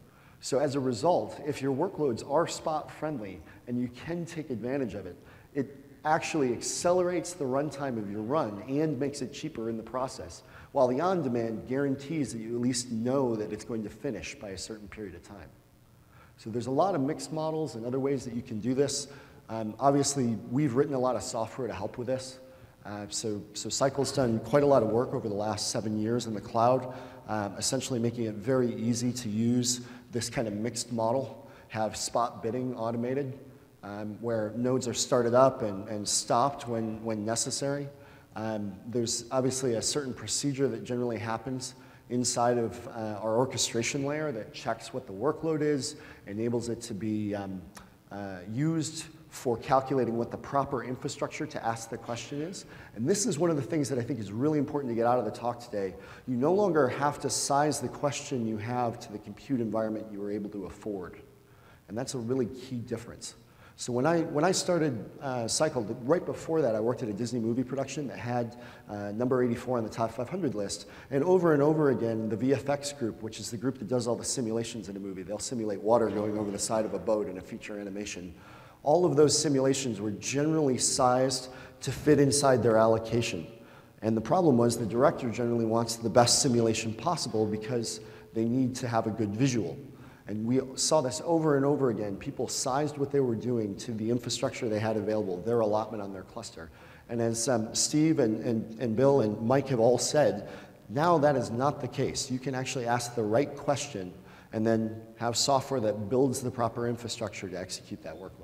So as a result, if your workloads are spot friendly and you can take advantage of it, it actually accelerates the runtime of your run and makes it cheaper in the process, while the on-demand guarantees that you at least know that it's going to finish by a certain period of time. So there's a lot of mixed models and other ways that you can do this. Obviously, we've written a lot of software to help with this. So Cycle's done quite a lot of work over the last 7 years in the cloud, essentially making it very easy to use this kind of mixed model, have spot bidding automated, where nodes are started up and stopped when necessary. There's obviously a certain procedure that generally happens inside of our orchestration layer that checks what the workload is, enables it to be used for calculating what the proper infrastructure to ask the question is. And this is one of the things that I think is really important to get out of the talk today. You no longer have to size the question you have to the compute environment you were able to afford. And that's a really key difference. So when I started Cycle, right before that, I worked at a Disney movie production that had number 84 on the top 500 list. And over again, the VFX group, which is the group that does all the simulations in a movie, they'll simulate water going over the side of a boat in a feature animation. All of those simulations were generally sized to fit inside their allocation. And the problem was the director generally wants the best simulation possible because they need to have a good visual. And we saw this over and over again. People sized what they were doing to the infrastructure they had available, their allotment on their cluster. And as Steve and Bill and Mike have all said, now that is not the case. You can actually ask the right question and then have software that builds the proper infrastructure to execute that workload.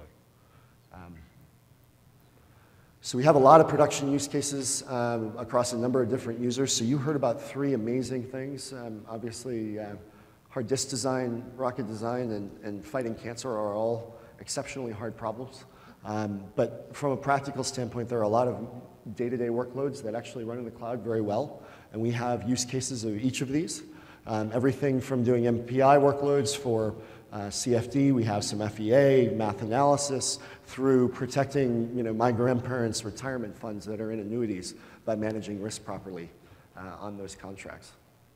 So we have a lot of production use cases across a number of different users. So you heard about 3 amazing things. Obviously, hard disk design, rocket design, and fighting cancer are all exceptionally hard problems. But from a practical standpoint, there are a lot of day-to-day workloads that actually run in the cloud very well. And we have use cases of each of these. Everything from doing MPI workloads for CFD, we have some FEA, math analysis, through protecting my grandparents' retirement funds that are in annuities by managing risk properly on those contracts.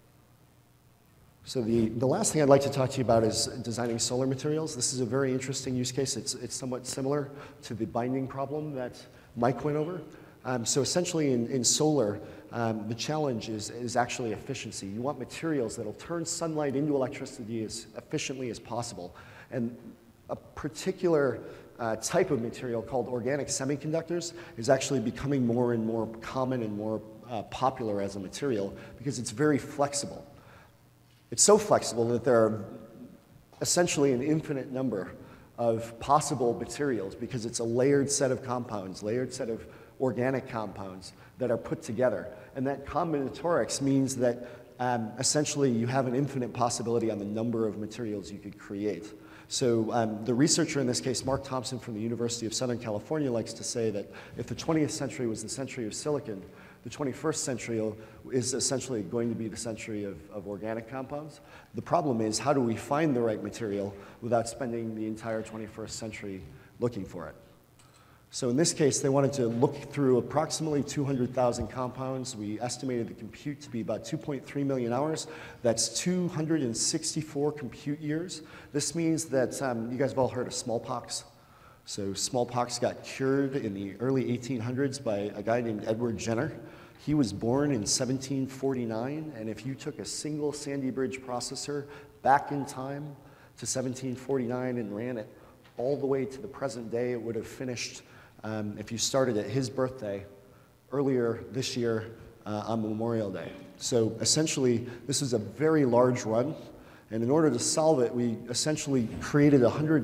So the last thing I'd like to talk to you about is designing solar materials. This is a very interesting use case. It's somewhat similar to the binding problem that Mike went over. So essentially in solar, the challenge is actually efficiency. You want materials that'll turn sunlight into electricity as efficiently as possible. And a particular type of material called organic semiconductors is actually becoming more and more common and more popular as a material because it's very flexible. It's so flexible that there are essentially an infinite number of possible materials because it's a layered set of compounds, layered set of organic compounds that are put together. And that combinatorics means that essentially you have an infinite possibility on the number of materials you could create. So the researcher in this case, Mark Thompson from the University of Southern California, likes to say that if the 20th century was the century of silicon, the 21st century is essentially going to be the century of organic compounds. The problem is, how do we find the right material without spending the entire 21st century looking for it? So in this case, they wanted to look through approximately 200,000 compounds. We estimated the compute to be about 2.3 million hours. That's 264 compute years. This means that you guys have all heard of smallpox. So smallpox got cured in the early 1800s by a guy named Edward Jenner. He was born in 1749, and if you took a single Sandy Bridge processor back in time to 1749 and ran it all the way to the present day, it would have finished, if you started at his birthday earlier this year on Memorial Day. So essentially, this is a very large run, and in order to solve it, we essentially created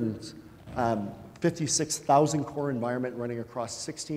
156,000 core environment running across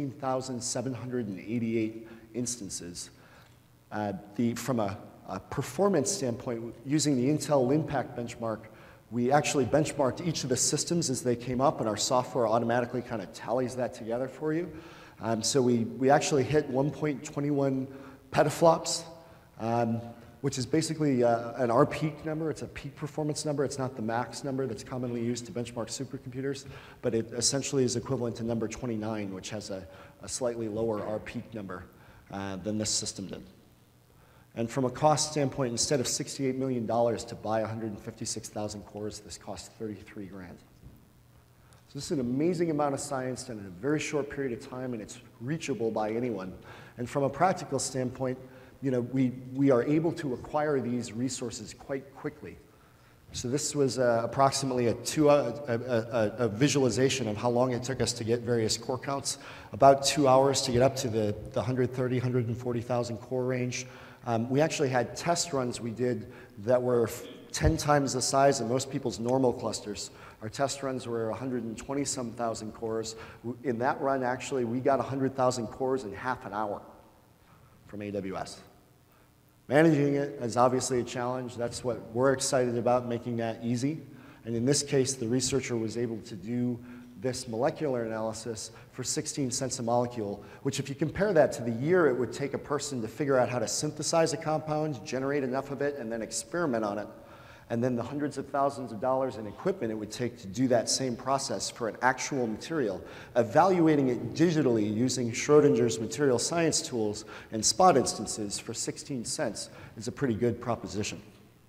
16,788 instances. From a performance standpoint, using the Intel LinPack benchmark, we actually benchmarked each of the systems as they came up, and our software automatically kind of tallies that together for you. So we actually hit 1.21 petaflops, which is basically an R peak number. It's a peak performance number. It's not the max number that's commonly used to benchmark supercomputers, but it essentially is equivalent to number 29, which has a slightly lower R peak number than this system did. And from a cost standpoint, instead of $68 million to buy 156,000 cores, this cost 33 grand. So this is an amazing amount of science done in a very short period of time, and it's reachable by anyone. And from a practical standpoint, you know, we are able to acquire these resources quite quickly. So this was approximately a visualization of how long it took us to get various core counts. About 2 hours to get up to the 130, 140,000 core range. We actually had test runs we did that were 10 times the size of most people's normal clusters. Our test runs were 120-some thousand cores. In that run, actually, we got 100,000 cores in half an hour from AWS. Managing it is obviously a challenge. That's what we're excited about, making that easy. And in this case, the researcher was able to do this molecular analysis for 16 cents a molecule, which if you compare that to the year it would take a person to figure out how to synthesize a compound, generate enough of it, and then experiment on it, and then the hundreds of thousands of dollars in equipment it would take to do that same process for an actual material, evaluating it digitally using Schrodinger's material science tools and spot instances for 16 cents is a pretty good proposition.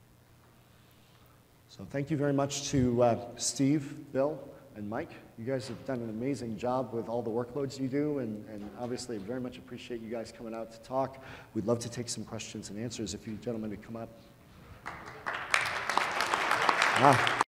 So thank you very much to Steve, Bill, and Mike. You guys have done an amazing job with all the workloads you do, and obviously very much appreciate you guys coming out to talk. We'd love to take some questions and answers if you gentlemen would come up.